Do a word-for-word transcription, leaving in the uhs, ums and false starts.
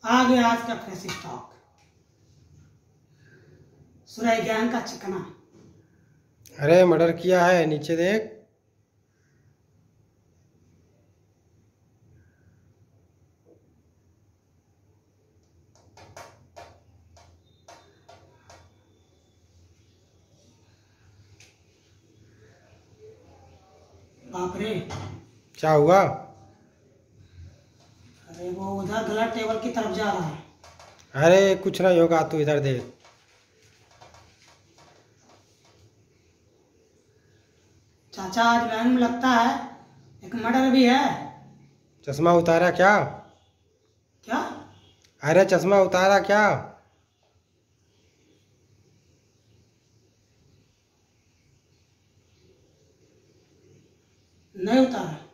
आ गया आज का फ्रेश स्टॉक, सुरई ज्ञान का चिकना। अरे मर्डर किया है, नीचे देख। बाप रे, क्या हुआ? अरे वो उधर गलत टेबल की तरफ जा रहा है। अरे कुछ नहीं होगा, तू इधर देख। चाचा आज लाइन में लगता है, एक मर्डर भी है। चश्मा उतारा क्या? क्या? अरे चश्मा उतारा क्या? नहीं उतारा।